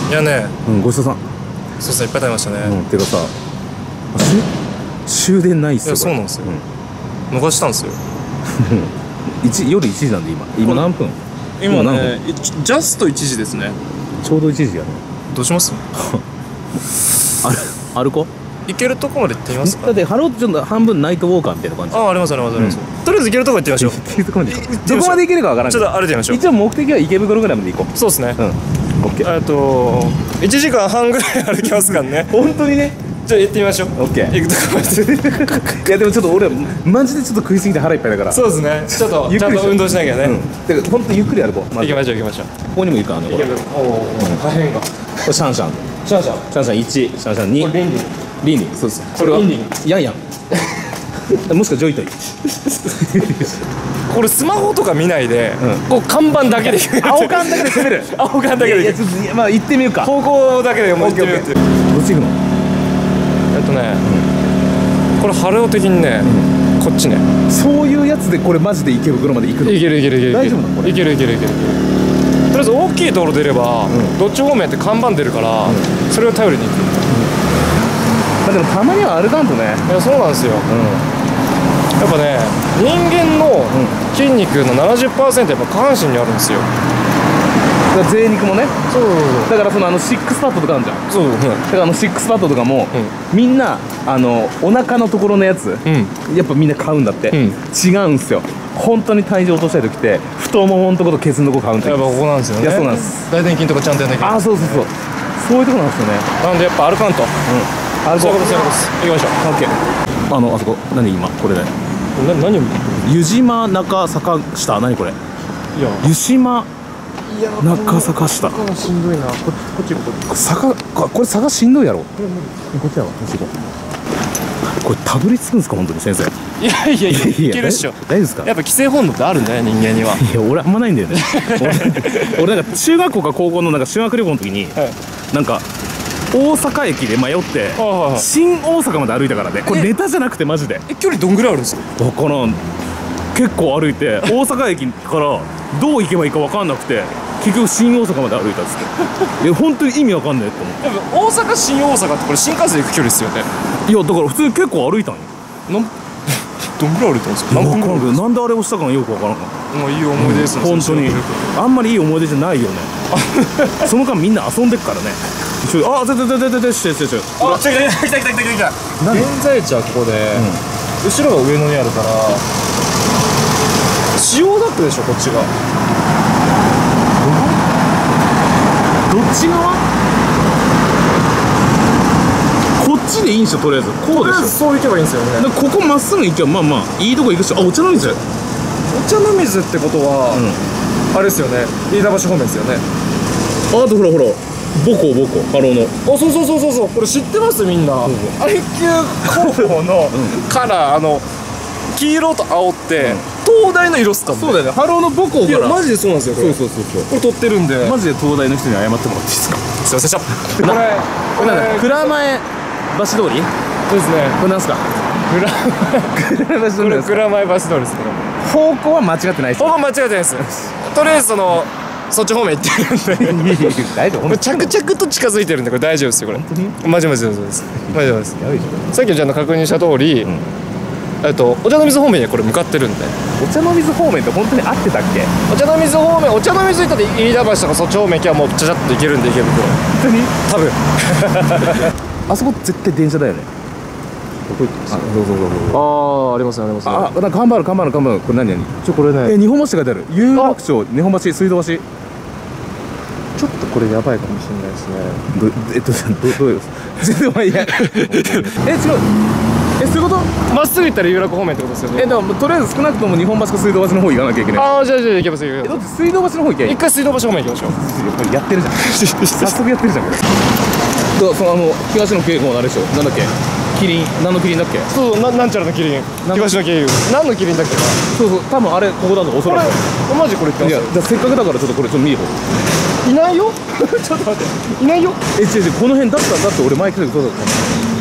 いやね、 ごちそうさん。 そうですね、いっぱい食べましたね。 てかさ、終電ないっすよ。 そうなんですよ。逃したんですよ。 夜1時なんで今何分？ 今ね、ジャスト1時ですね。 ちょうど1時やね。 どうします？ 歩こう。 行けるとこまで行ってみますか。 だってハローちょっと半分ナイトウォーカーみたいな感じ。 あります。とりあえず行けるとこ行ってみましょう。 行けるとこまで行こう。どこまで行けるかわからん。 ちょっと歩いてみましょう。 一応目的は池袋ぐらいまで行こう。 そうですね。 オッケー。 1時間半ぐらい歩きますからね。 本当にね。 じゃあ行ってみましょう。 オッケー。 行くとこまで。 いやでもちょっと俺マジでちょっと食いすぎて腹いっぱいだから。 そうですね。ちょっとちゃんと運動しなきゃね。 てか本当ゆっくり歩こう。 行きましょう。ここにもいるからね。これ。 大変か。 これシャンシャン1、シャンシャン2。リンリン。そうです。これはヤンヤン。もしくはジョイトイ。 これスマホとか見ないで、こう看板だけで青缶だけで攻める。 青缶だけで。 いやちょっとまあ行ってみようか。 方向だけでもう行ってみようっていう。 どっち行くの？ これハレオ的にね、こっちね。 そういうやつでこれマジで池袋まで行くの？ いける。 大丈夫なのこれ？ いける。とりあえず大きい道路出れば、どっち方面って看板出るから、それを頼りに行く。 まあでもたまには歩かんとね。 いや、そうなんですよ。やっぱね、人間の筋肉の 70% やっぱ下半身にあるんですよ。 贅肉もね。 そうだからそのシックスパッドとかあるじゃん。 そう。 だからシックスパッドとかもみんなお腹のところのやつやっぱみんな買うんだって。違うんすよ。本当に体重落としたい時って太もものところとケツのとこ買うんだよ。 やっぱここなんですよね。 いやそうなんです。 大臀筋とかちゃんとやんなきゃ。 そういうとこなんですよね。 なんでやっぱ歩かんと。そういうことです。行きましょう。 オッケー。あそこ何今これで何を見てる？ 湯島中坂下。何これ？湯島中坂下。 坂がしんどいな。こっちこれ坂しんどいやろ。こっちだわ。これたどり着くんですか本当に先生？ いやいけるっしょ。 大丈夫ですか？ やっぱ規制本能ってあるね、人間には。 いや俺あんまないんだよね。俺なんか中学校か高校のなんか修学旅行の時になんか大阪駅で迷って新大阪まで歩いたからね。これネタじゃなくてマジで。 距離どんぐらいあるんですか？ 分からん。結構歩いて大阪駅からどう行けばいいか分かんなくて結局新大阪まで歩いたんですけど、いや本当に意味わかんないって思って。 大阪新大阪ってこれ新幹線行く距離ですよね。 いやだから普通に結構歩いたんよ。 どんぐらい歩いたんですか？ 何分ぐらい？なんであれをしたかよくわからん。 もういい思い出ですね。 本当にあんまりいい思い出じゃないよね。その間みんな遊んでっからね。来た。 現在地はここで、後ろが上野にあるから千代田区でしょ、こっちが。 どっち側？こっちでいいんでしょとりあえず。こうでしょ。 そう行けばいいんですよね。 ここまっすぐ行けばまあまあいいとこ行くし。お茶の水。 お茶の水ってことは、あれですよね、飯田橋方面ですよね。 あとほら母校ハローの。 そうこれ知ってます？みんな愛久高校のカラー黄色と青って東大の色っすか？ そうだよね。ハローの母校から。 いやマジでそうなんですよ。 そうこれ撮ってるんでマジで東大の人に謝ってもらっていいですか？ すいませんでした。これ蔵前橋通りですね。 これなんすか？ これ蔵前橋通りですけど、 方向は間違ってないです。 方向間違ってないです。とりあえずそっち方面行ってるんで大丈夫？ 着々と近づいてるんでこれ大丈夫ですよ。これマジです。さっきちゃんと確認した通り、お茶の水方面にこれ向かってるんで。 お茶の水方面って本当に合ってたっけ？ お茶の水行ったって飯田橋とかそっち方面行けばもうちゃちゃっと行けるんで、池袋。 本当に？ 多分あそこ絶対電車だよね。どこ行ってます？ あります。 なんか看板ある。これ何？ これね、 日本橋って書いてある。有楽町、日本橋、水道橋。 ちょっとこれやばいかもしれないですね。 どういうこと全然いや違う。そういうこと？ まっすぐ行ったら有楽方面ってことですよね。 でもとりあえず少なくとも日本橋か水道橋の方行かなきゃいけない。 じゃあ行けます。 だって水道橋の方行け。 一回水道橋方面行きましょう。 やってるじゃん。早速やってるじゃんこれ。東野圭吾のあれでしょ。なんだっけ？キリン。何のキリンだっけ？ そうなんちゃらのキリン。東野圭吾。何のキリンだっけな。 そう多分あれここだとおそらく。 マジこれ言ってます。 いやせっかくだからちょっとこれ見る方。 いないよ。ちょっと待って。いないよ。 違うこの辺だって俺前来た時そうだった。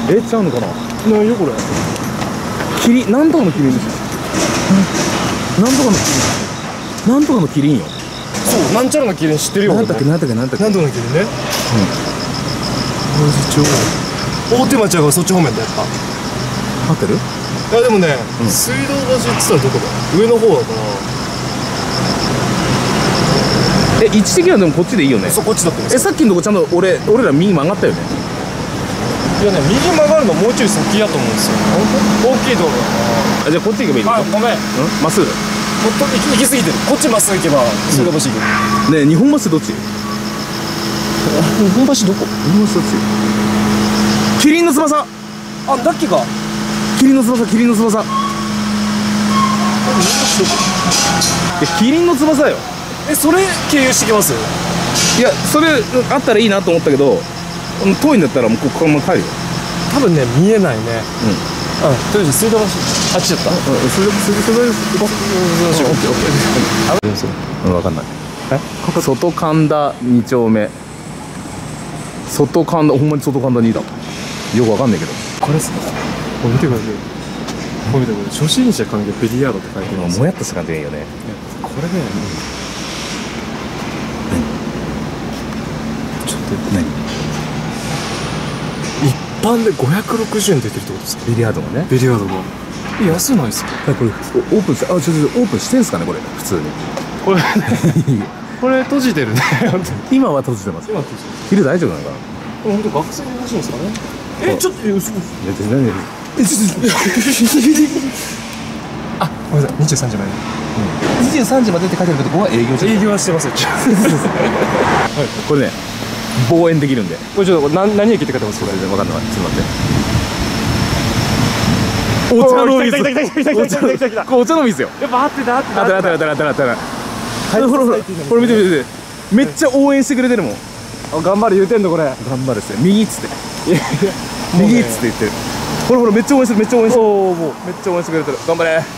ちゃうのかな。 いないよこれ。 キリンなんとかのキリンですよ。なんとかのキリンよ。 そなんちゃらのキリン知ってるよ。 なんだっけなんだっけなんだっけ。 なんとのキリンね。大手町はそっち方面だやっぱ。 合ってる？ いやでもね、水道橋って言ったらどこだ？上の方だから。 位置的にはでもこっちでいいよね。 そう、こっちだって。 さっきのとこちゃんと俺ら右曲がったよね。 いやね、右曲がるのもうちょい先やと思うんですよ。大きい道路だな。 じゃあこっち行けばいいの？ あ、ごめん。 まっすぐ。 もっと行き過ぎてる。こっちまっすぐ行けば水道橋行く。 ねえ、日本橋どっち？ 日本橋どこ？ 日本橋どっち？キリンの翼。 あ、だっけか。 キリンの翼、キリンの翼。キリンの翼だよ。 それ経由してきます？ いや、それあったらいいなと思ったけど、遠いんだったらもうここからもう帰るよ。 多分ね、見えないね。とりあえず水道橋、あっちだった。 水道行こう。分かんない。外神田2丁目。外神田、ほんまに外神田2だ。よくわかんないけど。 これっすね。これ見てください。これ見てください。初心者歓迎ビリヤードって書いてます。 もやっとした感じがいいよね。 これね、ちょっと何？ 一般で560円出てるってことですか？ ビリヤードがね。 ビリヤードが安ないっすか？ これオープンして、オープンしてんすかねこれ普通に。 これこれ閉じてるね。 今は閉じてます。 今閉じてる。 昼大丈夫なのかな。 本当学生の話ですかね。ちょっと嘘。 何？ あ、ごめんなさい。23時まで。 23時までって書いてあるけど、ここは営業営業はしてますよ。 これね、望遠できるんで。 これちょっと何駅って書いてます？これ分かんない。ちょっと待って。お茶の水。お茶の水よ。 やっぱ合ってた。 あった。ほら見て。めっちゃ応援してくれてるもん。 頑張れ言うてんのこれ。 頑張るっすね。右っつって。右っつって言ってる。ほらめっちゃ応援してる。めっちゃ応援してくれてる。頑張れ。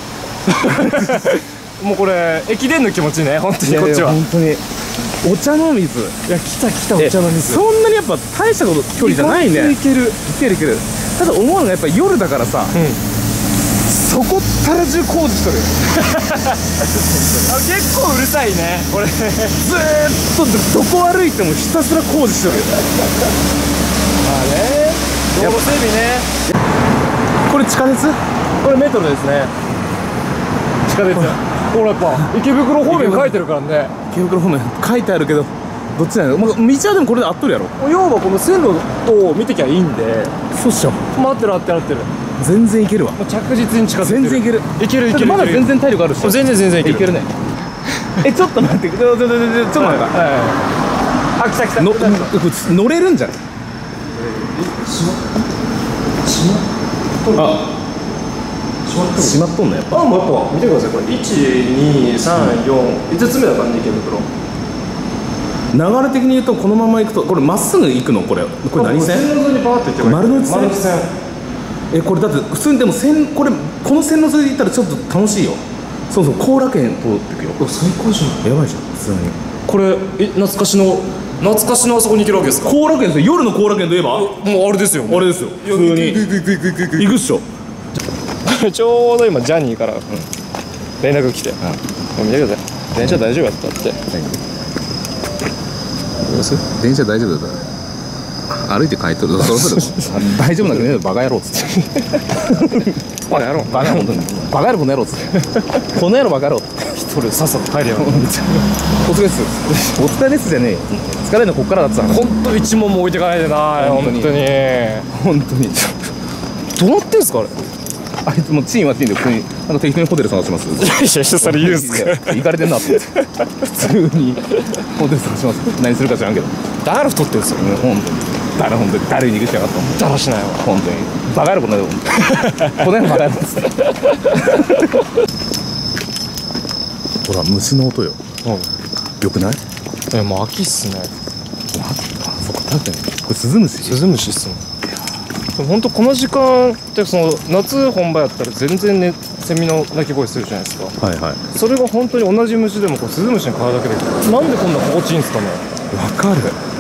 もうこれ駅伝の気持ちね、本当にこっちは。 本当に。お茶の水。 いや、来たお茶の水。 そんなにやっぱ大した距離じゃないね。いける。ただ思うのがやっぱ夜だからさ。そこったら中工事しとるよ。 結構うるさいねこれ。ずーっとどこ歩いてもひたすら工事しとるよ。 道路整備ね。 これ地下鉄？ これメトロですね。地下鉄。ほらやっぱ池袋方面書いてるからね。 池袋方面書いてあるけどどっちなの？道はでもこれで合っとるやろ。 要はこの線路を見てきゃいいんで。 そうっしょ。 合ってる。 全然いけるわ。 着実に近づいてる。 全然いける。 いける。 まだ全然体力あるし。 全然いけるね。ちょっと待って。ちょっと待って。 あ、来た。 乗れるんじゃない？閉まっとんね。 あ、もうやっぱ見てくださいこれ。1、2、3、4、5つ目だからね池袋。 流れ的に言うとこのまま行くとこれまっすぐ行くのこれ何線？丸の内線。これだって普通にでもこの線路沿いで行ったらちょっと楽しいよ。そう後楽園通ってくよ。 最高じゃん。 やばいじゃん普通に。これ懐かしのあそこに行けるわけですか？ 後楽園ですよ。夜の後楽園といえばもうあれですよ。 あれですよ。普通に行くっしょ。 ちょうど今ジャニーから連絡来て、見てください。電車大丈夫やったって。 電車大丈夫だった。歩いて帰っとる。大丈夫なくねえバカ野郎っつって。 バカ野郎。 バカ野郎この野郎っつって。この野郎バカ野郎。 一人さっさと帰るよ。 お疲れっす。お疲れですじゃねえよ。疲れるのこっからだってさ。 本当一問も置いてかないでな。本当に。どうなってんすかあれ。 あいつもチンはチンで普通になんか適当にホテル探します。 いやそれ言うんすか。 行かれてんなと思って普通にホテル探します。何するか知らんけど誰太ってんすよ。 本当に誰に逃げしやがっただらしないわ本当に。バカ野郎この野郎。この野郎バカ野郎っつって。ほら虫の音よ。よくない？ もう秋っすね。 そっか確かにこれスズムシっすもん。 でも本当この時間ってその夏本番やったら全然ねセミの鳴き声するじゃないですか。それが本当に同じ虫でもこうスズムシに変わるだけでなんでこんな心地いいんですかね。 わかる。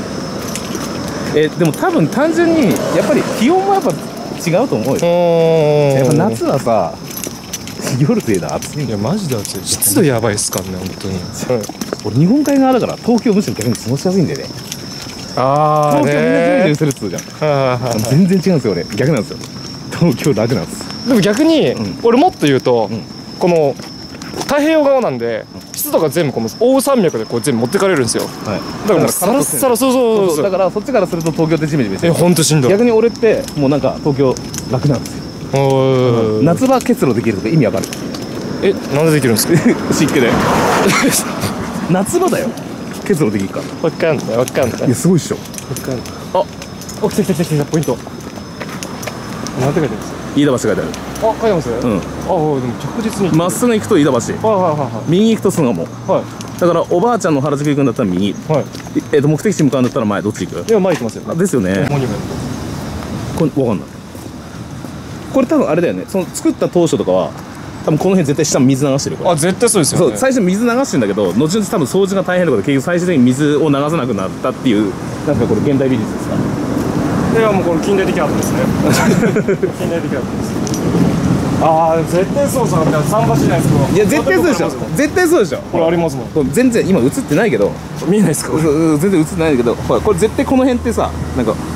でも多分単純にやっぱり気温もやっぱ違うと思うよ。やっぱ夏はさ夜というのは暑い。 いやマジで暑い。湿度やばいっすからね本当に。 俺日本海側だから東京むしろ逆に過ごしやすいんだよね。 ああ東京みんなジメジメね。 するっつうじゃん。 はいはいはい。 全然違うんですよ俺。逆なんですよ。東京楽なんです。 でも逆に、俺もっと言うと、 んこの太平洋側なんで湿度が全部この奥山脈でこう全部持ってかれるんですよ。 はい。 だからもうサラッサラ、そうそうそうだからそっちからすると東京ってジメジメしてる。 ほんとしんどい。 逆に俺ってもうなんか東京楽なんですよ。夏場結露できるとか意味わかる？ なんでできるんですか？ 湿気で。夏場だよ。結露できるから。 わかんないわかんない。 いやすごいっしょ。 わかんない。あ、来た来た来た来たポイント。なんて書いてます？ 飯田橋書いてある。 書いてます？ うん。 でも着実に。 まっすぐ行くと飯田橋。 は右行くと巣鴨。 いはいだからおばあちゃんの原宿行くんだったら右。 はいはい。 目的地向かうんだったら前。どっち行く？ 今前行きますよ。 ですよね。 モニュメンこれわかんない。これ多分あれだよね。その作った当初とかは多分この辺絶対下水流してるよこト。 れ。 絶対そうですよね。 そう最初水流してんだけど後々多分掃除が大変だから結局最終的に水を流さなくなったっていうなんかこれ現代美術ですか？ いやもうこれ近代的アートですね。近代的アートです。絶対そうそう。桟橋じゃないですか。 いや絶対そうでしょ。絶対そうでしょ。 これありますもん。 これ全然今映ってないけど見えないですか？ 全然映ってないけどほらこれ絶対この辺ってさなんか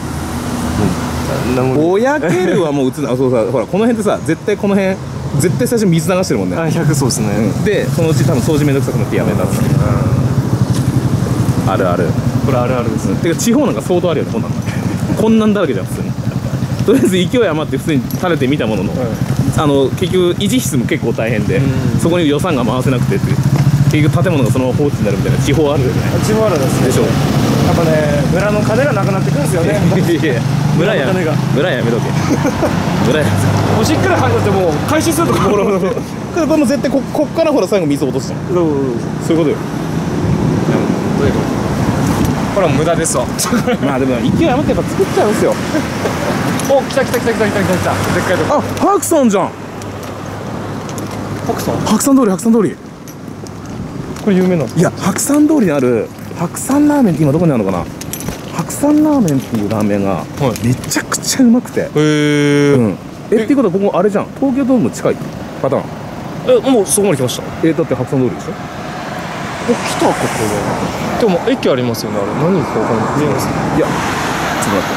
ぼやけるはもう映ってない。そうさほらこの辺ってさ絶対この辺絶対最初水流してるもんね。 100そうですね。 でそのうち多分掃除めんどくさくなってやめたんですけどあるある。 これあるあるですね。 てか地方なんか相当あるよねこんなんこんなんだらけじゃん普通に。とりあえず勢い余って普通に垂れてみたものの、結局維持費も結構大変でそこに予算が回せなくてって結局建物がそのまま放置になるみたいな地方あるよね。 地方あるですね。 でしょ。 やっぱね村の金がなくなってくるんですよね。 村やめとけ。村やもうしっかり入ってもう回収するとか。 これも絶対こっからほら最後水落とすじゃん。そういうことよ。 これは無駄ですわ。 まあでも勢い余ってやっぱ作っちゃうんですよ。 お、来た来た来た来た来た来た来た。でっかいとこ。 白山じゃん。 白山？ 白山通り。 これ有名なんですか？ いや白山通りにある白山ラーメンって今どこにあるのかな。白山ラーメンっていうラーメンがめちゃくちゃうまくて。 へえ。 っていうことはここあれじゃん。東京ドーム近いパターン。 もうそこまで来ました。 だって白山通りでしょ。 来たここは。でも駅ありますよねあれ。何かわかんない。見えます？ いやちょっと待って。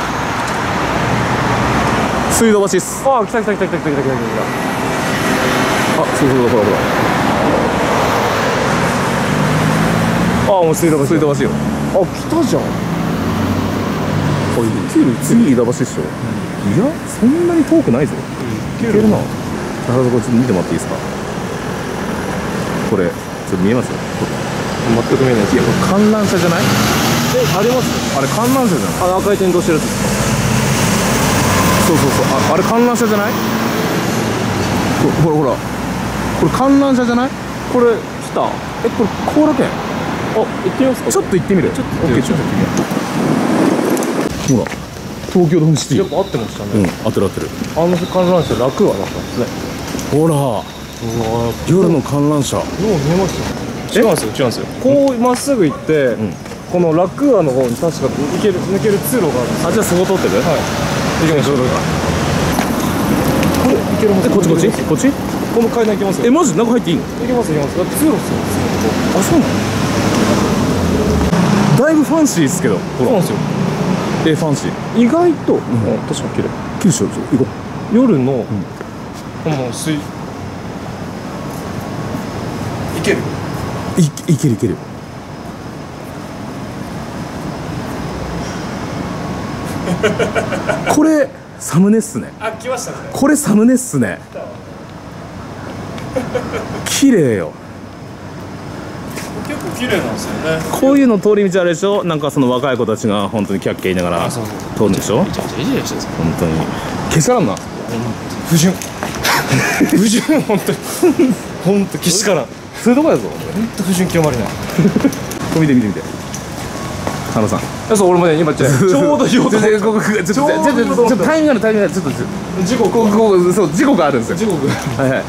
水道橋っす。 来た来た来た来た来た来た来た来た。 そうほらもう水道橋よ。 来たじゃん。次飯田橋っしょ。いやそんなに遠くないぞ。いけるな。これちょっと見てもらっていいですか。これちょっと見えます？ 全く見えないです。 いやこれ観覧車じゃない？ あります？ あれ観覧車じゃない？ 赤い点灯してるやつですか？ そうあれ観覧車じゃない？ほらこれ観覧車じゃない？ これ来た。 これ後楽園？ 行ってみますか？ ちょっと行ってみる。ちょっと行ってみる。ほら東京ドームシティ。 やっぱ合ってましたね。 合ってる。 観覧車楽はだったんですね。 ほら夜の観覧車。 もう見えましたね。違うんですよ。こうまっすぐ行って、このラクーアの方に確か抜ける通路があるんですよ。 じゃあそこ通ってる？ はい。行きましょう。これ行けるはず。 こっち？ この階段行けますよ。 マジ中入っていいの？ 行けます。だって通路ですよ。 あそうなの？だいぶファンシーですけど。 そうなんですよ。 ファンシー。 意外と確かに綺麗。 九州行こう。夜のもういける。これサムネっすね。 来ましたね。 これサムネっすね。綺麗よ。 結構綺麗なんですよね。 こういうの通り道あれでしょ。なんかその若い子たちが本当にキャッキャ言いながら通るんでしょ。本当にけしからんな。 不純本当けしからん。 そういうとこやぞ。 本当不純極まりない。 これ見て原さん。 そう俺もね今ちょうど言おうと思って。ちょっとタイミングがちょっと時刻そう時刻があるんですよ。はい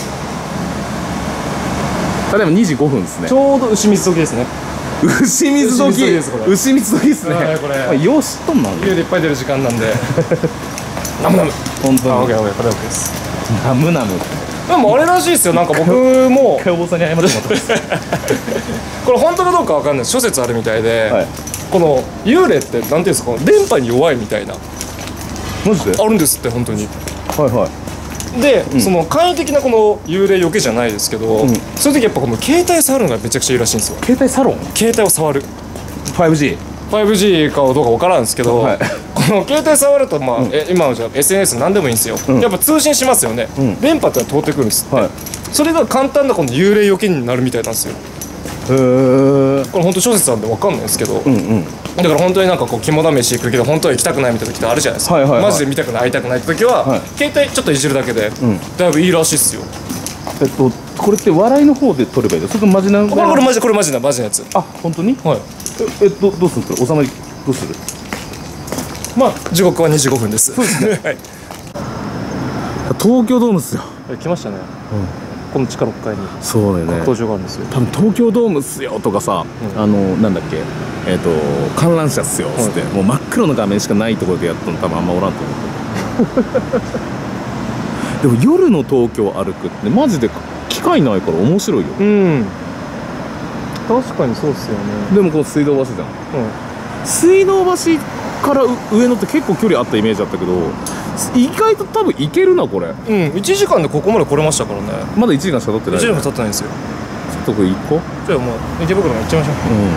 例えば2時5分ですね。 ちょうど牛水時ですね。 牛水時ですね。 これよう知っとんな。 家でいっぱい出る時間なんでナムナム。 本当にこれ OK です。 ナムナムでもあれらしいですよ、なんか僕もお坊さんに謝ってもらってますこれ本当かどうかわかんない諸説あるみたいで、はい、この幽霊ってなんていうんですか、電波に弱いみたいな、 マジであるんですって本当に。 はいはい。 で、その簡易的なこの幽霊よけじゃないですけど、そういう時やっぱこの携帯触るのがめちゃくちゃいいらしいんですよ。 携帯サロン？ 携帯を触る 5G かどうか分からんですけど、はい、この携帯触ると、まあ今はじゃあ SNS 何でもいいんですよ、やっぱ通信しますよね、電波ってのは通ってくるんですって、はい、それが簡単なこの幽霊よけになるみたいなんですよ。へえ。これ本当諸説なんで分かんないんですけど、だから本当になんかこう肝試し行くけど本当は行きたくないみたいな時ってあるじゃないですか、マジで見たくない会いたくないって時は、携帯ちょっといじるだけで、だいぶいいらしいっすよ。 これって笑いの方で撮ればいいの？それとマジなの？これマジなやつ。あ、 本当に？はい。どうするんですか？収まりどうする？ まあ時刻は25分です。そうですね。はい。 東京ドームっすよ。 来ましたね。この地下6階に。 そうだよね。 格闘場があるんですよ。 多分東京ドームっすよとかさ、なんだっけ、観覧車っすよっつって、もう真っ黒の画面しかないところでやったの多分あんまおらんと思う。でも夜の東京歩くってマジで機会ないから面白いよ。うん。 確かにそうっすよね。 でもこの水道橋じゃん。水道橋から上野って結構距離あったイメージだったけど、意外と多分行けるなこれ。 1時間でここまで来れましたからね。 まだ1時間しか経ってない。 1時間も経ってないんですよ。 ちょっとこれ行こう。 じゃあもう池袋に行っちゃいましょ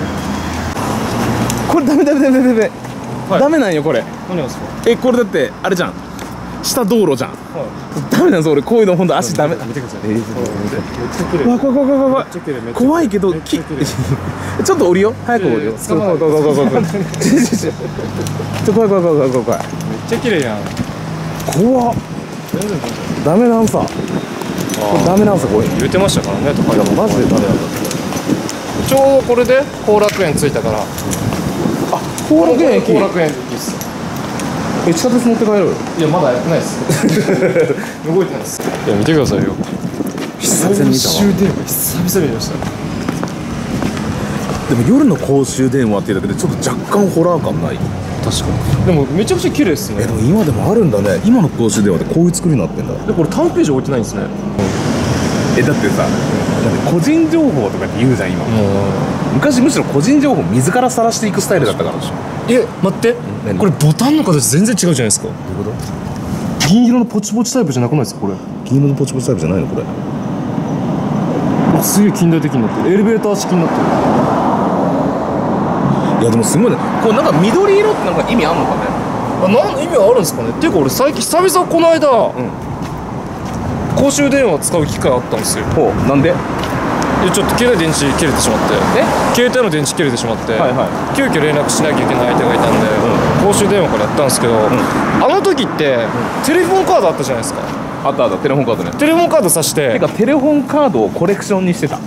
う。これダメ、ダメなんよこれ。 何がですか？ これだってあれじゃん、下道路じゃん。ダメなんです俺、こういうのほんと足ダメ。見てください。めっちゃ綺麗。怖いけどちょっと降りよう。早く降りよう。怖い。めっちゃ綺麗やん。 怖っ。ダメなんさ。これダメなんさこれ。 言ってましたからね。 いやマジでダメなんだ。 ちょうどこれで後楽園着いたから。あ、 後楽園駅。 後楽園駅っす。 地下鉄乗って帰る？ いやまだやってないっす。動いてないっす。いや見てくださいよ。 久々に見たわ。 公衆電話久々に見ました。 でも夜の公衆電話っていうだけでちょっと若干ホラー感ない？ 確かに。でもめちゃくちゃ綺麗っすね。 でも今でもあるんだね。今の公衆電話ってこういう作りになってんだ。 でこれ単ページ置いてないんですね。 だってさ、個人情報とかって言うじゃん今。昔むしろ個人情報自ら晒していくスタイルだったからでしょ。 待って、これボタンの形全然違うじゃないですか。どういうこと？銀色のポチポチタイプじゃなくないですかこれ？ 銀色のポチポチタイプじゃないのこれ？ すげえ近代的になってる。エレベーター式になってる。 いやでもすごいね。これなんか緑色ってなんか意味あんのかね？ 意味あるんですかね。っていうか俺最近久々この間、公衆電話使う機会あったんですよ。 なんで？ ちょっと携帯電池切れてしまって、携帯の電池切れてしまって、急遽連絡しなきゃいけない相手がいたんで、公衆電話からやったんですけど、あの時ってテレフォンカードあったじゃないですか。 あったテレフォンカードね。テレフォンカードさしてテレフォンカードをコレクションにしてた。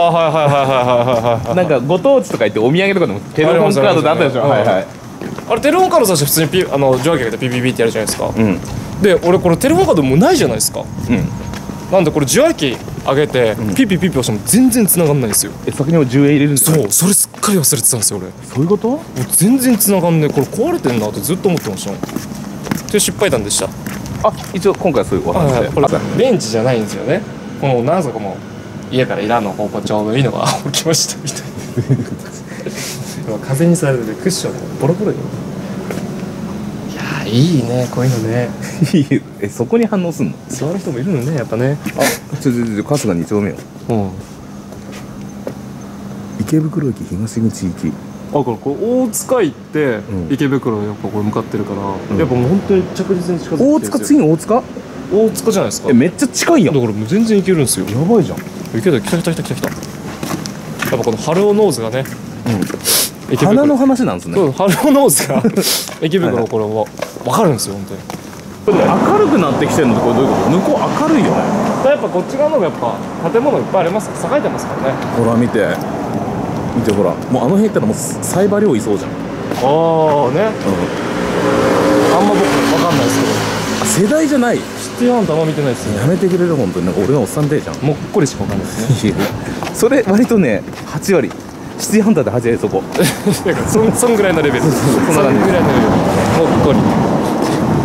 なんかご当地とか行ってお土産とかでもテレフォンカードってあったでしょ。 あれテレフォンカードさして普通に受話器でピピピってやるじゃないですか。で俺これテレフォンカードもうないじゃないですか。なんでこれ受話器上げてピピピピ押しても全然繋がんないんですよ。 先にも10円入れるんですか？ そう、それすっかり忘れてたんですよ俺。 そういうこと？もう全然繋がんねえ、これ壊れてんなってずっと思ってましたもん。という失敗談でした。 一応今回はそういうお話で。 これベンチじゃないんですよね。この何足も家からイランの方向ちょうどいいのが起きましたみたいな。風にされてクッションボロボロよ。いやいいねこういうのね。 そこに反応すんの？ 座る人もいるのねやっぱね。 春日2丁目よ。池袋駅東口行き。 これ大塚行って池袋やっぱこれ向かってるから、やっぱもう本当に着実に近づいてるんですよ。 大塚次の大塚？ 大塚じゃないですか。 めっちゃ近いやん。 だからもう全然行けるんですよ。 やばいじゃん。 行けた。来た。やっぱこのハルオノーズがね。 花の話なんですね。 そう、ハルオノーズが池袋これは分かるんですよ本当に。 明るくなってきてるのってこれどういうこと？向こう明るいよね。 やっぱこっち側の方がやっぱ建物いっぱいありますから、栄えてますからね。 ほら見てほら、もうあの辺行ったらもうサイバー寮いそうじゃん。 ああね。あんま僕分かんないですけど。 世代じゃない。 シティハンターあんま見てないですね。 やめてくれる本当に。なんか俺がおっさんでじゃん。 もっこりしか分かんないですね。 それ割とね8割。シティハンターで8割そこ。そんぐらいのレベル。そんぐらいのレベル。もっこり。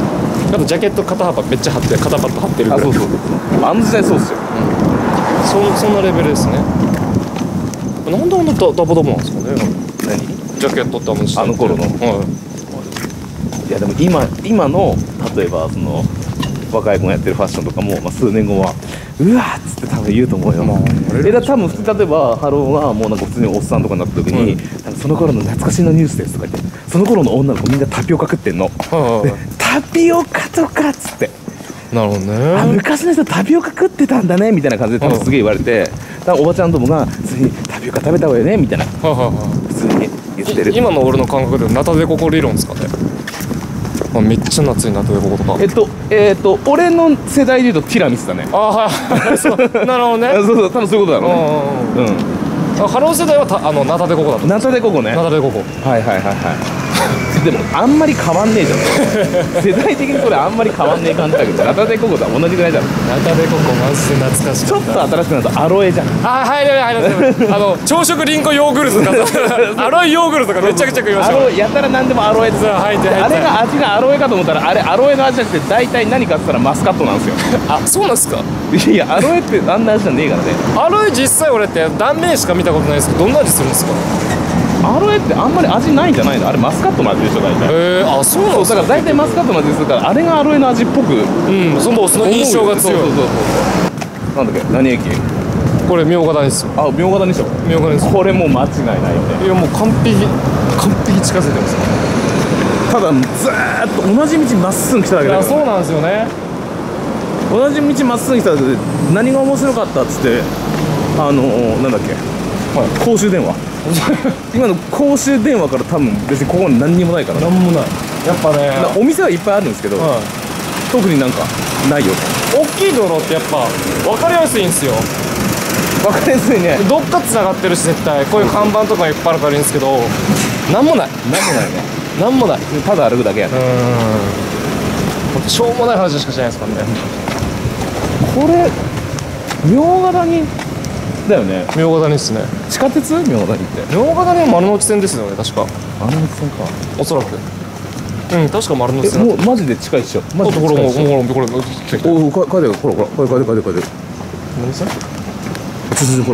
あとジャケット肩幅めっちゃ張って肩パッド張ってるぐらい。 そうそうそう、あの時代そうっすよ。 そんなレベルですね。なんであんなダボダボなんですかね。 何ジャケットってあの頃の。いやでも今の例えばその若い子がやってるファッションとかも、まあ、数年後はうわっつって多分言うと思うよ。だから多分普通例えばハローがもうなんか普通におっさんとかになった時に、多分その頃の懐かしのニュースですとか言って、その頃の女の子みんなタピオカ食ってんの。でタピオカとかっつって。 なるほどね。 あ、昔の人タピオカ食ってたんだねみたいな感じで多分すげえ言われて、多分おばちゃんどもが普通にタピオカ食べた方がいいよねみたいな普通に言ってる。 今の俺の感覚でナタデココ理論ですかね。めっちゃ夏にナタデココとか。 俺の世代で言うとティラミスだね。 あ、はいそう、なるほどね。 そうそう、多分そういうことだろうね。 ハロー世代はナタデココだと。 ナタデココね。 ナタデココ。 はいはいはいはい。でもあんまり変わんねえじゃん世代的にこれあんまり変わんねえ感じだけど、ナタデココとは同じぐらいじゃん。 ナタデココマジで懐かしい。 ちょっと新しくなるとアロエじゃん。 あ、入る朝食リンゴヨーグルトとかアロエヨーグルトとかめちゃくちゃ食いました。 やたら何でもアロエってさ、あれが味がアロエかと思ったら、あれアロエの味じゃなくて大体何かって言ったらマスカットなんですよ。 あ、そうなんですか。 いや、アロエってあんな味じゃねえからね。 アロエ実際俺って断面しか見たことないですけど、どんな味するんですか。 アロエってあんまり味ないんじゃないの。あれマスカットの味でしょ大体。 あ、そうなんですか。 だから大体マスカットの味するから、あれがアロエの味っぽく、 その印象が強い。 なんだっけ、何駅。 これ茗ヶ谷ですよ。 あ、茗ヶ谷でしょ。 茗ヶ谷です。 これもう間違いないよね。 いやもう完璧近づいてます。 ただずーっと同じ道まっすぐ来ただけだから。 そうなんですよね。 同じ道まっすぐ来ただけで何が面白かったっつって、なんだっけ、公衆電話今の公衆電話から多分別にここに何にもないから。 何もない。やっぱね、 お店はいっぱいあるんですけど、特になんかないよ。 大きい道路ってやっぱ分かりやすいんですよ。 分かりやすいね。 どっかつながってるし、絶対こういう看板とかいっぱいあるからいいんですけど、何もない。何もない。 ただ歩くだけやね。 しょうもない話しかしないですからね。 これ茗ヶ谷だよね。 茗ヶ谷ですね。 地下鉄茗ヶ谷って。 茗ヶ谷は丸ノ内線ですよね、確か。 丸ノ内線か、 おそらく。確か丸ノ内線。 もうマジで近いっしょ。マジでこれ近いっしょ。 これおお、書いてある。ほらほら、書いてる。 何線？ ほら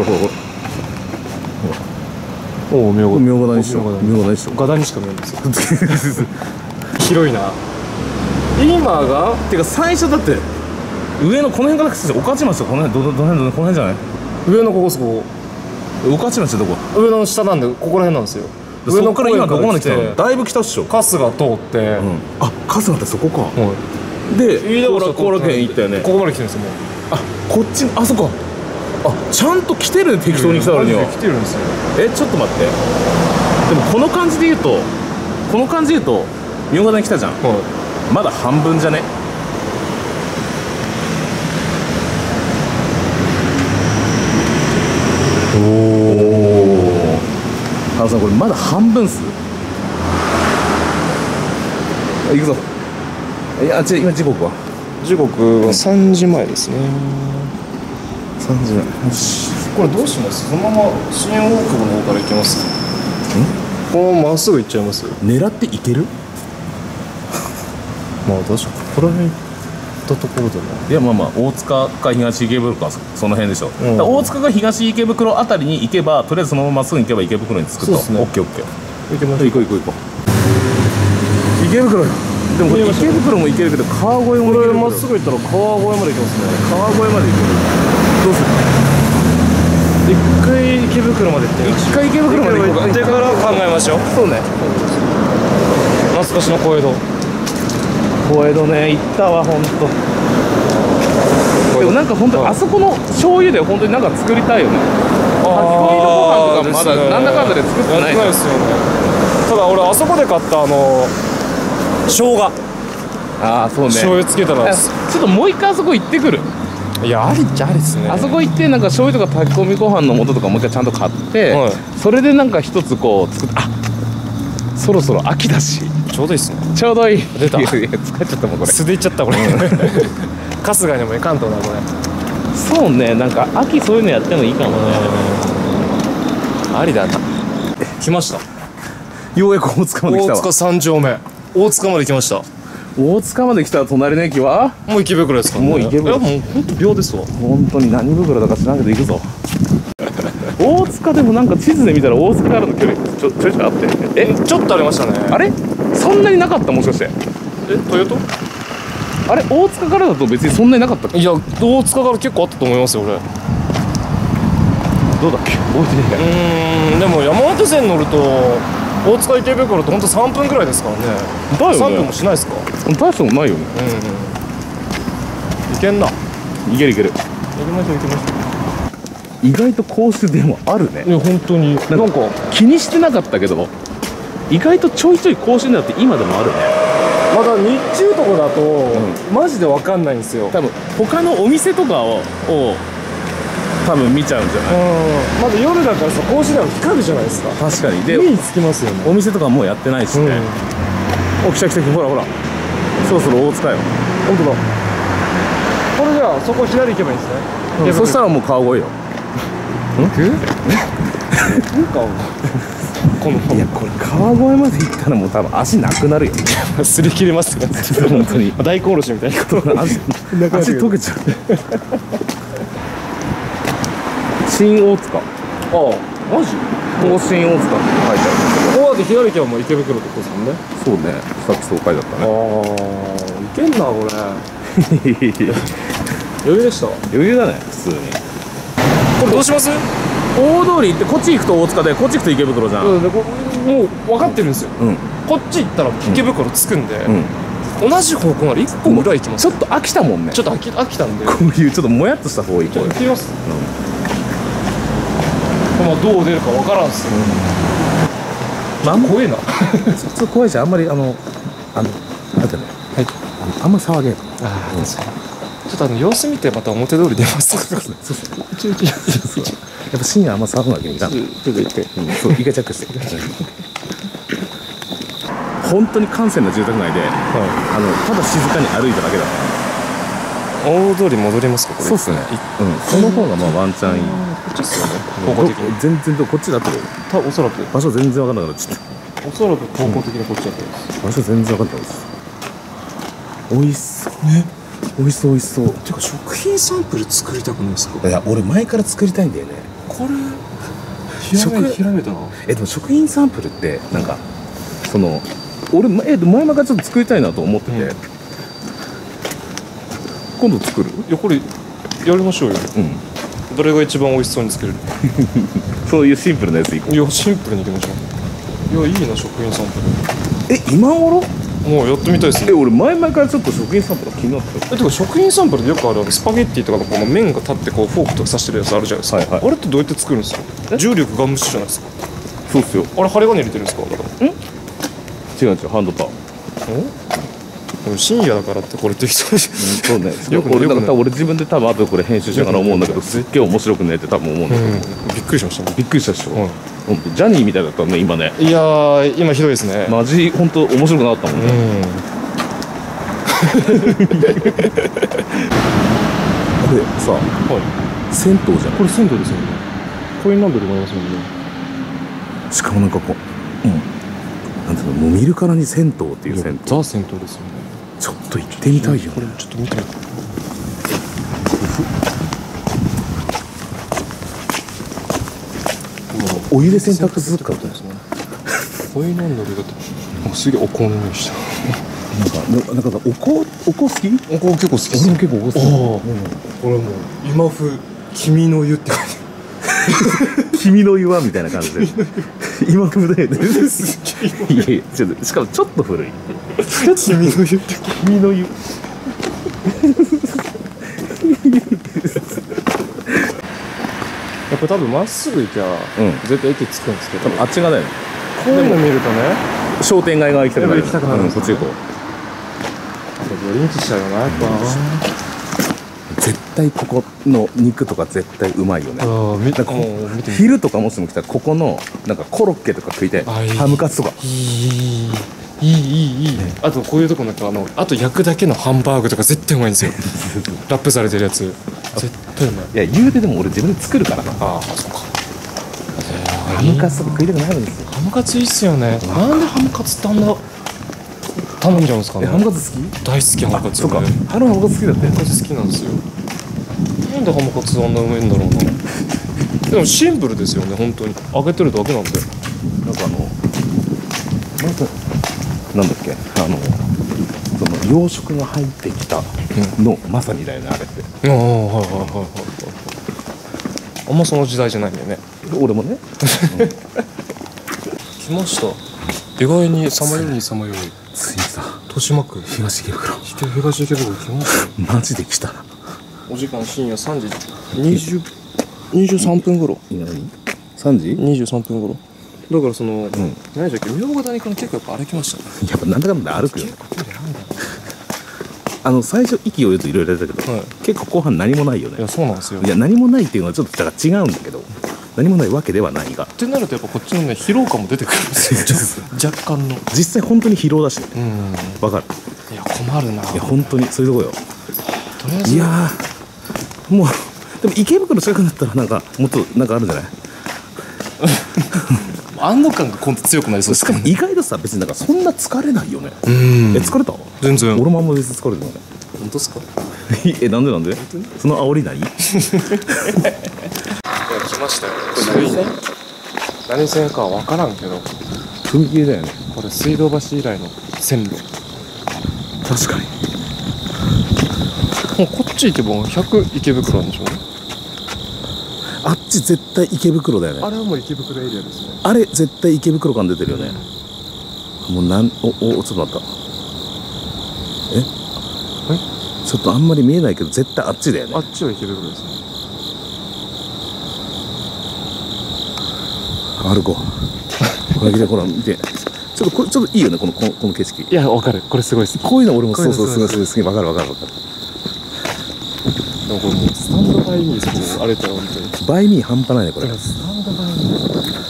おお、 茗ヶ谷っしょ。茗ヶ谷っしょ。 ガダにしか見えないですよ。広いな。今がてか最初だって上のこの辺から来て御徒町とこの辺この辺じゃない？ 上のここそこ。 御徒町ってどこ？ 上の下なんでここら辺なんですよ。 上のから今どこまで来たの？だいぶ来たっしょ。 春日通って。 あ、春日ってそこか。で、後楽園行ったよね。 ここまで来てるんですよもう。 あ、こっち、あそこ。あ、ちゃんと来てるね、適当に来たのには。 来てるんですよ。 ちょっと待って。でもこの感じで言うと茗ヶ谷来たじゃん。まだ半分じゃね？おお。あのさ、これまだ半分っす。行くぞ。いや、今時刻は 3時前ですね。 3時前。よし。 これどうします？そのまま新大久保の方から行きます？このまままっすぐ行っちゃいます？ 狙って行ける？ まあ確かここら辺行ったところでね。 いや、まあ大塚か東池袋かその辺でしょ。大塚か東池袋あたりに行けば、とりあえずそのまままっすぐ行けば池袋に着くと。 そうですね。 オッケーオッケー。 行きましょう。 行こう。池袋よ。でもこれ池袋も行けるけど川越も行ける。 まっすぐ行ったら川越まで行きますね。 川越まで行ける。どうする？ 一回池袋まで行ってみましょう。 一回池袋まで行こうか。 行ってから考えましょう。 そうね。 懐かしの小江戸。 小江戸ね、行ったわ、ほんと。でもなんかほんと、あそこの醤油でほんとになんか作りたいよね。炊き込みのご飯とかまだなんだかんだで作ってないですよね。ただ俺あそこで買った生姜。 ああ、そうね。 醤油つけたら。 ちょっともう一回あそこ行ってくる。 いや、ありっちゃありですね。 あそこ行ってなんか醤油とか炊き込みご飯の素とかもう一回ちゃんと買って、それでなんか一つこう作って、あ、そろそろ秋だしちょうどいいっすね。 ちょうどいい。 出た。 いや疲れちゃったもんこれ。 素でいっちゃったこれ。春日にもいかんとなこれ。 そうね、なんか秋そういうのやってもいいかもね。 ありだな。来ました。 ようやく大塚まで来たわ。 大塚3丁目。大塚まで来ました。 大塚まで来たら隣の駅はもう池袋ですからね。 もう池袋。 いやもうほんと秒ですわ。 本当に何袋だか知らんけど行くぞ。大塚でもなんか地図で見たら大塚からの距離ちょいちょいあって。 ちょっとありましたね。 あれそんなになかったもしかして。 トヨタ？ あれ大塚からだと別にそんなになかったっけ。 いや大塚から結構あったと思いますよ俺。 どうだっけ覚えてねえ。 でも山手線乗ると大塚池袋ってほんと3分ぐらいですからね。 だよね。 3分もしないですか。 大したことないよね。 いけんな。 いけるいける。 行きましょう行きましょ意外と公衆電話あるね。 う。いや本当になんか気にしてなかったけど意外とちょいちょい公衆電話って今でもあるね。 まだ日中とかだと、マジで分かんないんですよ。 多分他のお店とかを多分見ちゃうんじゃない。 まだ夜だからさ公衆電話光るじゃないですか。 確かに。で目につきますよね。 お店とかもうやってないしね。お来た来た来た。ほらほらそろそろ大塚よ。 本当だ。これじゃあそこ左行けばいいんですね。 そしたらもう川越よ。 行くかこのいやこれ川越まで行ったらもう多分足なくなるよ。 擦り切れますよ本当に大根おろしみたいなこと足溶けちゃう。新大塚。 ああマジ東新大塚って書いてある。 ここまで左行けばもう池袋ってことですもんね。 そうね。さっきそう書いてあったね。 いけんなこれ余裕でした。 余裕だね普通に。 これどうします？ 大通り行ってこっち行くと大塚でこっち行くと池袋じゃん。 もう分かってるんですよ。こっち行ったら池袋着くんで、同じ方向なら1個裏行きます。 ちょっと飽きたもんね。 ちょっと飽きたんでこういうちょっともやっとした方がいい。 行ってみます。まあどう出るか分からんっすよ。怖えな。 ちょっと怖いしあんまりあれだね。あんま騒げん。 ちょっと様子見てまた表通り出ます。 やっぱ深夜あんま騒ぐわけにいかん。ちょっと行って、そう一回チェックして。本当に閑静な住宅街で、ただ静かに歩いただけだ。 大通り戻りますかこれ。 そうっすね。その方がまあワンチャンいい。 こっちっすよね。方向的に。 全然こっちだって。 おそらく場所全然わかんなくなっちゃった。 おそらく方向的にこっちだと思います。 場所全然わかんないです。美味しそうね。美味しそう美味しそう。 てか食品サンプル作りたくないですか。 いや俺前から作りたいんだよね。 これひらめいたな。 でも食品サンプルってなんかその俺前々からちょっと作りたいなと思ってて、今度作る？ いやこれやりましょうよ。どれが一番美味しそうに作れる？ そういうシンプルなやついこう。 いやシンプルにいきましょう。いやいいな食品サンプル。 今頃？ もうやってみたいですね。 俺前々からちょっと食品サンプルが気になってた。 てか食品サンプルでよくあるスパゲッティとかのこの麺が立ってこうフォークとか刺してるやつあるじゃないですか。あれってどうやって作るんですか？重力ガン無視じゃないですか。 そうっすよ。 あれ針金入れてるんですか？ 違うハンドパワー。 深夜だからってこれ適当にそうね。俺自分で多分後でこれ編集しながら思うんだけどすっげえ面白くねって多分思うんだけど。びっくりしましたね。びっくりしたでしょ。ジャニーみたいだったね今ね。いやー今ひどいですね。マジ本当面白くなかったもんね。これさ、銭湯じゃん。これ銭湯ですよね。コインランドリーもありますもんね。しかもなんかこうなんていうのもう見るからに銭湯っていう銭湯。ザ銭湯ですよね。ちょっと行ってみたいよ。これちょっと見てみて。お湯で洗濯するからですね。コインランドリーだってすげえお香の匂いした。なんかお香好き？お香結構好きです。俺も結構お香好き。これもう今風君の湯って感じ。君の湯はみたいな感じで今風だよね。いやいやちょっとしかもちょっと古い。君の湯って君の湯。やっぱ多分まっすぐ行きゃ絶対駅着くんですけど、あっち側だよね。こういうの見るとね商店街側行きたくなる。行きたくなる。そっち行こう。寄り道しちゃうよなやっぱ。絶対ここの肉とか絶対うまいよね。昼とかもしも来たらここのなんかコロッケとか食いたい。ハムカツとかいい。あとこういうとこなんかあと焼くだけのハンバーグとか絶対うまいんですよ。ラップされてるやつ絶対うまい。いや言うてでも俺自分で作るからな。ああそうか。ハムカツとか食いたくなるんですよ。ハムカツいいっすよね。なんでハムカツってあんな食頼んじゃうんですかね。 ハムカツ好き？ 大好きハムカツ。 そうか、ハムカツ好きだって。 ハムカツ好きなんですよ。なんでハムカツあんなうめえんだろうな。でもシンプルですよね、本当に。揚げてるだけなんで。 なんかまずなんだっけ、その洋食が入ってきたの、まさにだよね、あれって。 ああ、はいはいはいはい。あんまその時代じゃないんだよね。 俺もね。 来ました。意外にさまよいさまよい。 ついにさ、 豊島区東池袋。 東池袋来ましたよ。 マジで来た。 お時間深夜3時23分頃。 何？3時 ？23分頃。だからその、何でしたっけ、茗荷谷から結構やっぱ歩きましたね。 やっぱなんだかんだ歩くよ。 結構距離あるんだ。 最初意気揚々といろいろやったけど、結構後半何もないよね。 いや、そうなんですよ。 いや、何もないっていうのはちょっとだから違うんだけど、何もないわけではないが。 ってなるとやっぱこっちのね、疲労感も出てくるんですよ。若干の。 実際本当に疲労だしね。わかる。 いや、困るな。 いや、本当にそういうとこよ。 とりあえず。 いやー、もうでも池袋近くなったらなんかもっとなんかあるんじゃない？ 安堵感が今度強くなりそうですかしかも意外とさ、別になんかそんな疲れないよね。疲れた？ 全然。 俺もあんま別に疲れてない。 本当ですか？ なんでその煽り何？いや、 来ましたよ。何線かは分からんけど、 踏切だよね。 これ水道橋以来の線路。 確かに。 もうこっち行けば100池袋なんでしょうね。 あっち絶対池袋だよね。 あれはもう池袋エリアですね。 あれ絶対池袋感出てるよね。もうちょっと待った。ちょっとあんまり見えないけど絶対あっちだよね。 あっちは池袋ですね。 歩こう。ほら来て、ほら見て。ちょっといいよね、この景色。 いや、わかる。これすごい好き。 こういうの俺もそうすごい好き。わかる。 でもこれもうスタンドバイミーですこう歩いたら本当に。 バイミー半端ないねこれ。 スタンドバイミ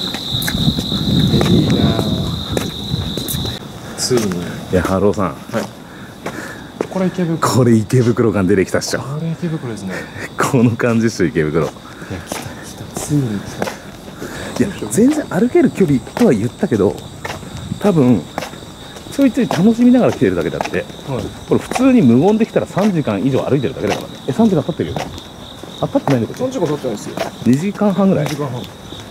ー。いいな。ついに。 いや、ハローさん。 はい。これ池袋。 これ池袋感出てきたっしょ。 これ池袋ですね。 この感じっしょ、池袋。いや、 来た。ついに来た。 いや、全然歩ける距離とは言ったけど、多分ちょいちょい楽しみながら来てるだけだって、これ普通に無言できたら3時間以上歩いてるだけだからね。3時間経ってるよね。経ってないのか。 3時間経ってないですよ。 2時間半ぐらい。 2時間半。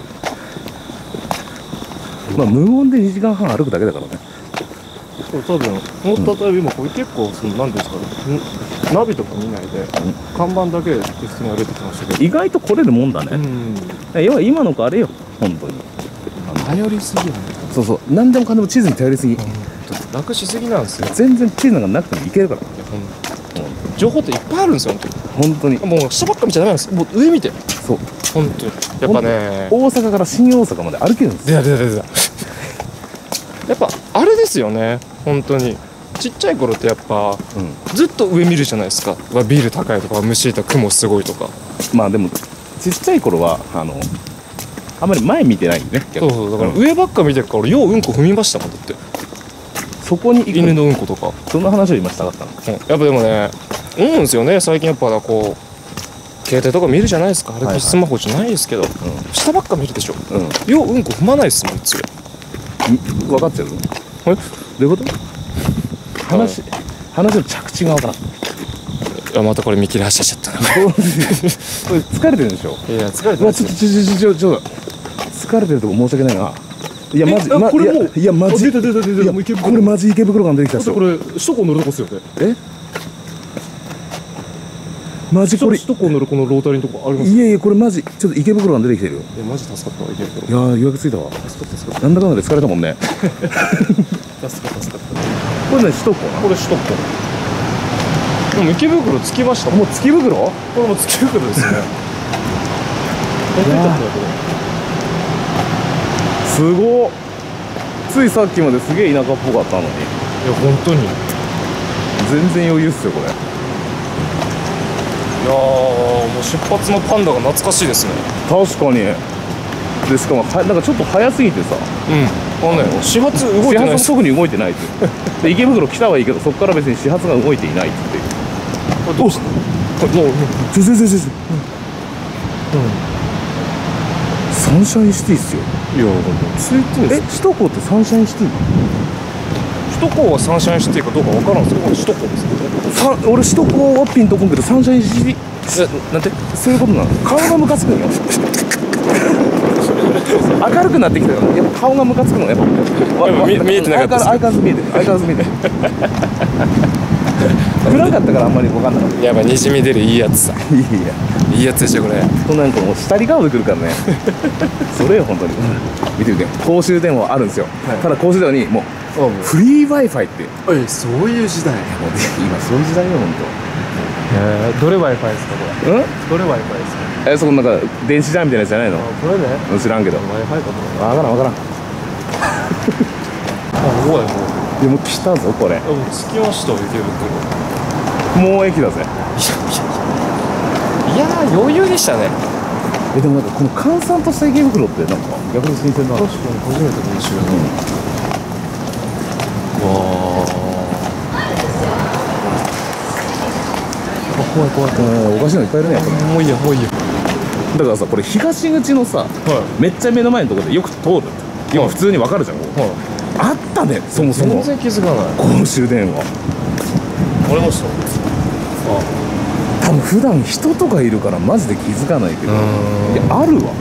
まあ無言で2時間半歩くだけだからね。 これ多分乗った旅もこれ結構その何ですかね、ナビとか見ないで、看板だけで普通に歩いてきましたけど、 意外と来れるもんだね。要は今の子あれよ、本当に頼りすぎなんだ。 そう、何でもかんでも地図に頼りすぎ。 楽しすぎなんですよ。 全然地図なんかなくてもいけるから。 情報っていっぱいあるんですよ、 本当に。 もう下ばっか見ちゃダメなんです。もう上見て。 そう、 本当にやっぱね、 大阪から新大阪まで歩けるんですよ。 出たやっぱあれですよね、本当にちっちゃい頃ってやっぱ、ずっと上見るじゃないですか。ビル高いとか虫いた雲すごいとか。 まあでもちっちゃい頃はあんまり前見てないんでね。 そうだから上ばっか見てるから、俺よううんこ踏みましたもん。だってそこに行く犬のうんことか、 そんな話を今したかったの。 やっぱでもね、思うんですよね、最近やっぱこう携帯とか見るじゃないですか。歩きスマホじゃないですけど、下ばっか見るでしょ。よううんこ踏まないっすもん、いつ。 分かっちゃうの？どういうこと？話の着地が分からん。いや、またこれ見切り発車しちゃったな。 これ疲れてるでしょ。 いや、疲れてる。 ちょ疲れてるとこ申し訳ないな。いやマジ、 これもう、 いやマジ、 出たこれマジ池袋感出てきたっしょ。 これ首都高乗るとこっすよね。 マジこれ首都高乗るこのロータリーのとこあります。 いやこれマジちょっと池袋感出てきてるよ。 いや、マジ助かったわ、池袋。 いや予約ついたわ。 助かった。 なんだかんだで疲れたもんね。 助かった。 これね、首都高。 これ首都高。もう池袋着きました。 もう月袋？ これもう月袋ですね。 すごっ。ついさっきまですげえ田舎っぽかったのに。いや、本当に全然余裕っすよこれ。 いやー、もう出発のパンダが懐かしいですね。 確かに。でしかもなんかちょっと早すぎてさ、 始発動いてないです。 始発も特に動いてないってで池袋来たはいいけど、そこから別に始発が動いていないっていう。 これどうしたの？もうサンシャインシティっすよ。 いや、ついてるんです。 首都高ってサンシャインシティ？ 首都高はサンシャインシティかどうか分からんすけど、首都高ですよね。 俺首都高はピンとこんけど、サンシャインシティなんてそういうことなの。顔がムカつくのよ。明るくなってきたよ。やっぱ顔がムカつくのやっぱ見えてなかったです。 相変わらず見えてる。相変わらず見えてる。暗かったからあんまり分かんなかった。 やばい、にじみ出るいいやつさ。いいやつでしょこれ。 なんかもう下り顔で来るからね。それよ本当に。見てみて、公衆電話あるんですよ。ただ公衆電話にもうフリー Wi-Fi って。 そういう時代。 今そういう時代よ本当。どれ Wi-Fi ですかこれ。どれ Wi-Fi ですか。 そこなんか電子ジャーみたいなやつじゃないの？ これね。 知らんけど。 Wi-Fi かと思う。 分からん分からん。 すごいもう。 でも来たぞこれ。 着きましたよ池袋。 もう駅だぜ。 いやー余裕でしたね。 でもなんかこの閑散とした池袋ってなんか逆に新鮮だな。 確かに初めてかもしれない。わあ。怖い怖い怖い。 おかしいのいっぱいいるねやっぱり。 もういいやもういいや。 だからさこれ東口のさ、めっちゃ目の前のところでよく通る。今普通にわかるじゃん。あったねそもそも。 全然気づかない。 公衆電話。 ありました。 多分普段人とかいるからマジで気づかないけど、いやあるわ。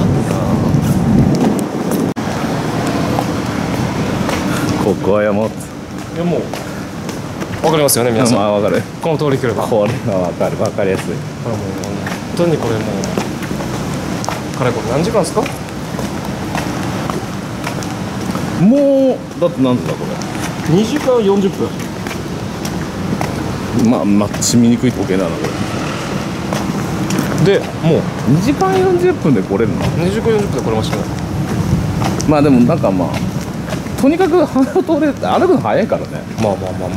ここは山。いやもう分かりますよね皆さん。 分かる。 この通り来ればこれは分かる。分かりやすい。 もう本当にこれもうかれこれ何時間ですか。 もうだって何時だこれ。 2時間40分。 まあしみにくい時計だなこれでもう 2時間40分で来れるの。 2時間40分で来れましたね。 まあでもなんかまあとにかく半路通れって歩くの早いからね。 まあ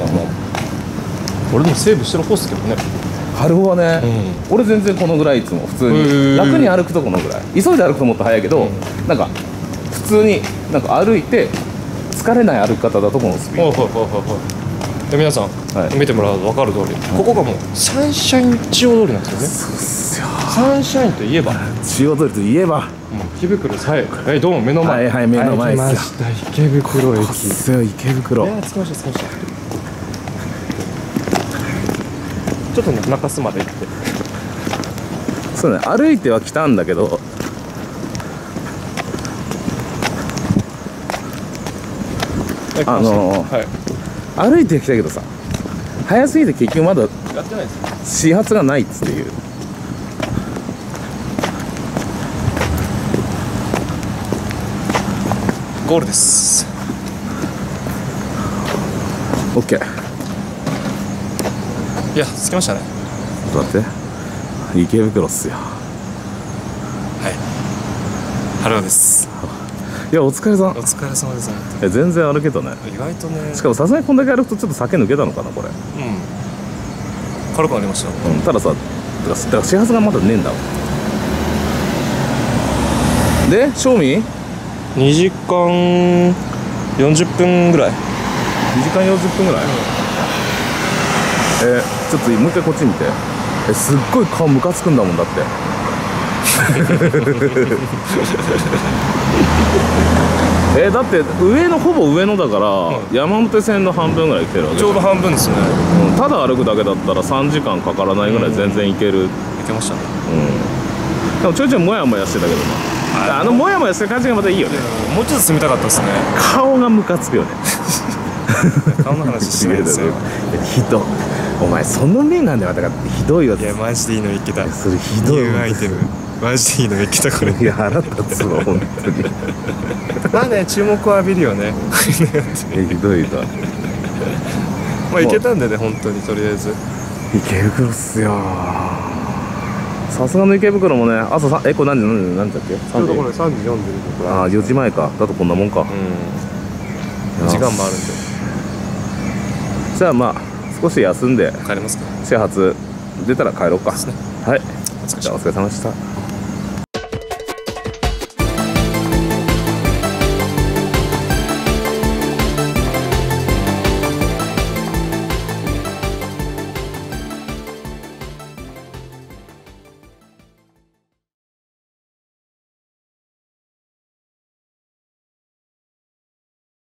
俺でもセーブしてる方っすけどね。 春はね、俺全然このぐらいいつも普通に楽に歩くとこのぐらい。急いで歩くともっと早いけど、なんか普通になんか歩いて疲れない歩き方だとこのスピード。 で皆さん、見てもらうと分かる通り、ここがもうサンシャイン中央通りなんですよね。 そうっすよ。 サンシャインといえば中央通りといえば池袋さえどうも目の前。 はい目の前ですよ。 来ました池袋駅。 池袋。 着きました。ちょっとね中洲まで行って。 そうね歩いては来たんだけど。歩いてきたけどさ早すぎて結局まだやってないです。 始発がないっつっていう。 ゴールです。 オッケー。 いや着きましたね。 ちょっと待って、池袋っすよ。 はい、春です。 いやお疲れさん。 お疲れ様です。 全然歩けたね。 意外とね。しかもさすがにこんだけ歩くとちょっと酒抜けたのかなこれ。 軽くなりました。 たださだから始発がまだねえんだわ。で賞味 2時間40分ぐらい。 2時間40分ぐらい。ちょっともう一回こっち見て。すっごい顔ムカつくんだもんだって。だって上のほぼ上野だから、山手線の半分ぐらい来てるわけ。 ちょうど半分ですね。 ただ歩くだけだったら3時間かからないぐらい全然行ける。 行けましたね。 でもちょいちょいモヤモヤしてたけどな。モヤモヤしてる感じがまたいいよね。 もうちょっと住みたかったですね。 顔がムカつくよね。 顔の話しないですよ。 お前その面なんでまたひどいよ。 いやマジでいいの言ってた。 それひどい。 ニューアイテムマジでいいの言ってたこれ。 いや腹立つわ本当に。 まあね注目を浴びるよね。 ひどいわ。 まあ行けたんでね本当にとりあえず。 池袋っすよ。さすがの池袋もね朝これ何だっけ？ ちょうどこれ3時42分。 ああ4時前か。だとこんなもんか。 時間もあるんで。 じゃあまあ少し休んで帰りますか。 始発出たら帰ろうか。 はい。 じゃあお疲れ様でした。